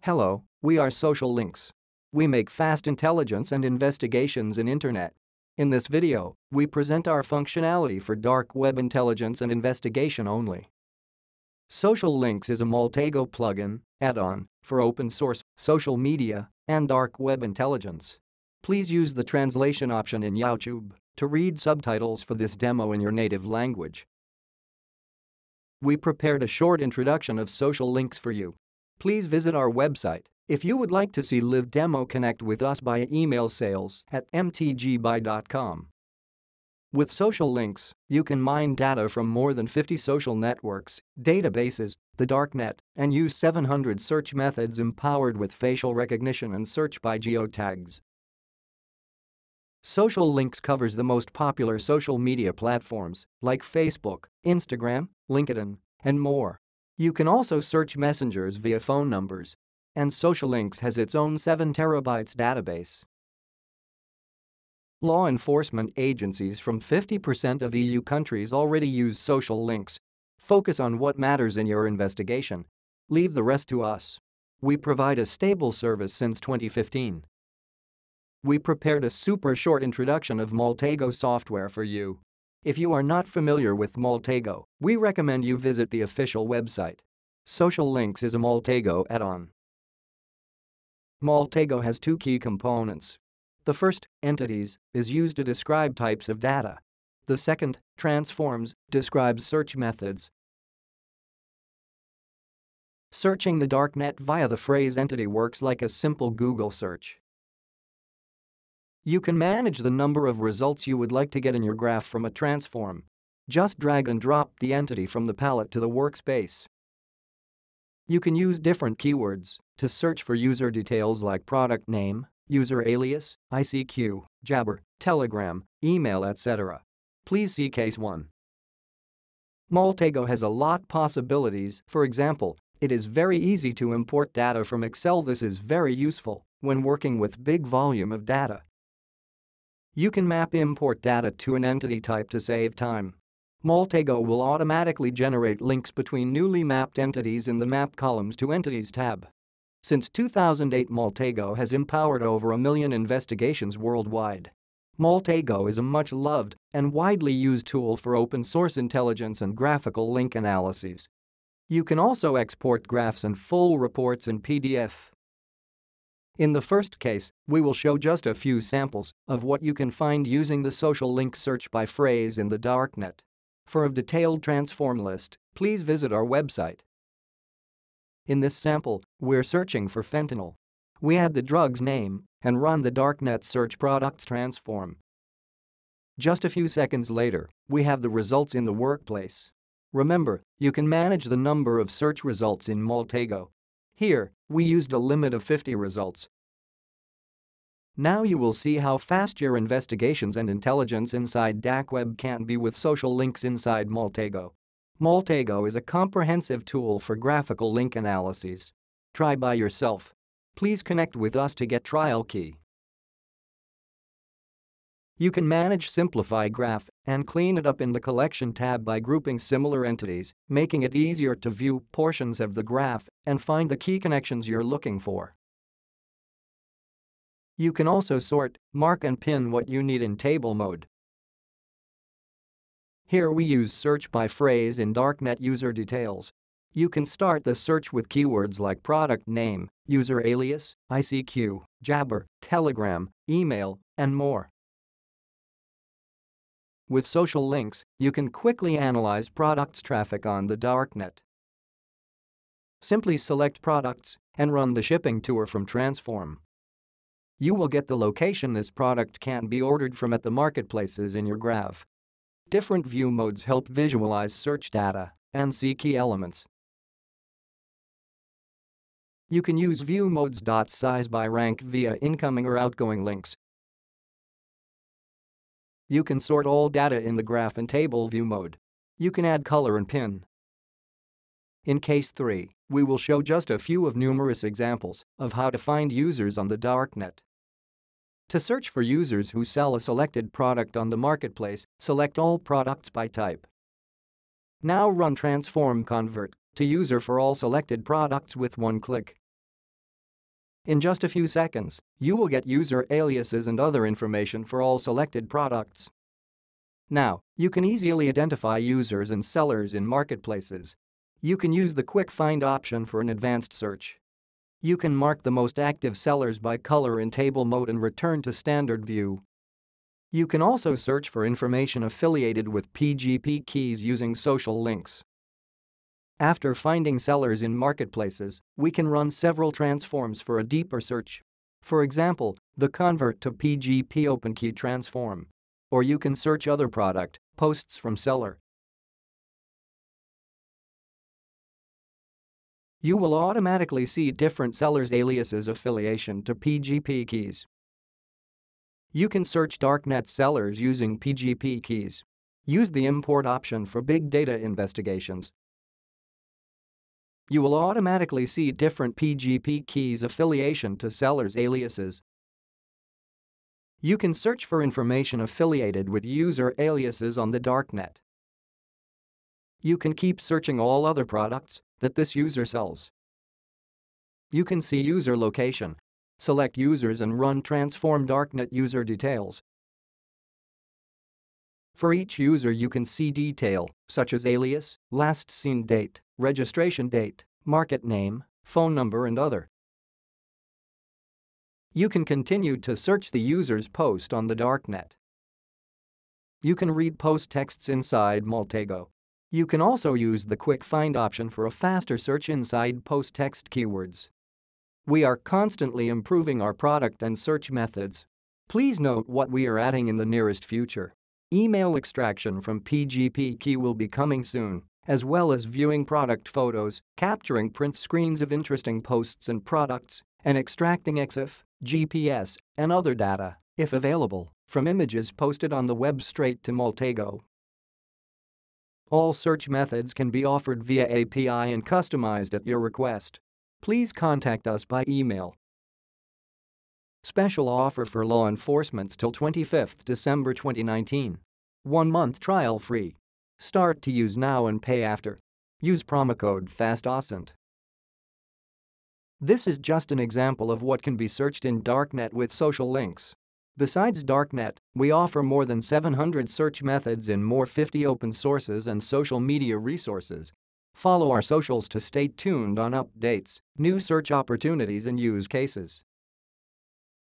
Hello, we are Social Links. We make fast intelligence and investigations in Internet. In this video, we present our functionality for dark web intelligence and investigation only. Social Links is a Maltego plugin, add-on, for open source, social media, and dark web intelligence. Please use the translation option in YouTube to read subtitles for this demo in your native language. We prepared a short introduction of Social Links for you. Please visit our website if you would like to see live demo. Connect with us by email sales@mtgbuy.com. With Social Links, you can mine data from more than 50 social networks, databases, the DarkNet, and use 700 search methods empowered with facial recognition and search by geotags. Social Links covers the most popular social media platforms like Facebook, Instagram, LinkedIn, and more. You can also search messengers via phone numbers. And Social Links has its own 7 terabytes database. Law enforcement agencies from 50% of EU countries already use Social Links. Focus on what matters in your investigation. Leave the rest to us. We provide a stable service since 2015. We prepared a super short introduction of Maltego software for you. If you are not familiar with Maltego, we recommend you visit the official website. Social Links is a Maltego add-on. Maltego has 2 key components. The first, entities, is used to describe types of data. The second, transforms, describes search methods. Searching the DarkNet via the phrase entity works like a simple Google search. You can manage the number of results you would like to get in your graph from a transform. Just drag and drop the entity from the palette to the workspace. You can use different keywords to search for user details like product name, user alias, ICQ, Jabber, Telegram, email, etc. Please see case 1. Maltego has a lot possibilities. For example, it is very easy to import data from Excel. This is very useful when working with big volume of data. You can map import data to an entity type to save time. Maltego will automatically generate links between newly mapped entities in the Map Columns to Entities tab. Since 2008, Maltego has empowered over 1 million investigations worldwide. Maltego is a much-loved and widely used tool for open-source intelligence and graphical link analyses. You can also export graphs and full reports in PDF. In the first case, we will show just a few samples of what you can find using the Social Link search by phrase in the DarkNet. For a detailed transform list, please visit our website. In this sample, we're searching for fentanyl. We add the drug's name and run the DarkNet search products transform. Just a few seconds later, we have the results in the workplace. Remember, you can manage the number of search results in Maltego. Here, we used a limit of 50 results. Now you will see how fast your investigations and intelligence inside dark web can be with Social Links inside Maltego. Maltego is a comprehensive tool for graphical link analyses. Try by yourself. Please connect with us to get trial key. You can manage Simplify Graph and clean it up in the Collection tab by grouping similar entities, making it easier to view portions of the graph and find the key connections you're looking for. You can also sort, mark and pin what you need in table mode. Here we use search by phrase in DarkNet user details. You can start the search with keywords like product name, user alias, ICQ, Jabber, Telegram, email, and more. With Social Links, you can quickly analyze products traffic on the DarkNet. Simply select products and run the shipping tour from Transform. You will get the location this product can be ordered from at the marketplaces in your graph. Different view modes help visualize search data and see key elements. You can use view modes. Size by rank via incoming or outgoing links. You can sort all data in the graph in table view mode. You can add color and pin. In case 3, we will show just a few of numerous examples of how to find users on the DarkNet. To search for users who sell a selected product on the marketplace, select all products by type. Now run transform convert to user for all selected products with one click. In just a few seconds, you will get user aliases and other information for all selected products. Now, you can easily identify users and sellers in marketplaces. You can use the Quick Find option for an advanced search. You can mark the most active sellers by color in table mode and return to standard view. You can also search for information affiliated with PGP keys using social links. After finding sellers in marketplaces, we can run several transforms for a deeper search. For example, the Convert to PGP OpenKey transform. Or you can search other product posts from seller. You will automatically see different sellers' aliases affiliation to PGP keys. You can search DarkNet sellers using PGP keys. Use the import option for big data investigations. You will automatically see different PGP keys affiliation to sellers' aliases. You can search for information affiliated with user aliases on the DarkNet. You can keep searching all other products that this user sells. You can see user location. Select users and run transform DarkNet user details. For each user you can see detail, such as alias, last seen date, registration date, market name, phone number and other. You can continue to search the user's post on the DarkNet. You can read post texts inside Maltego. You can also use the Quick Find option for a faster search inside post text keywords. We are constantly improving our product and search methods. Please note what we are adding in the nearest future. Email extraction from PGP key will be coming soon, as well as viewing product photos, capturing print screens of interesting posts and products, and extracting EXIF, GPS, and other data, if available, from images posted on the web straight to Maltego. All search methods can be offered via API and customized at your request. Please contact us by email. Special offer for law enforcement till 25th December 2019. 1-month trial free. Start to use now and pay after. Use promo code FASTAWSNT. This is just an example of what can be searched in DarkNet with social links. Besides DarkNet, we offer more than 700 search methods in more 50 open sources and social media resources. Follow our socials to stay tuned on updates, new search opportunities and use cases.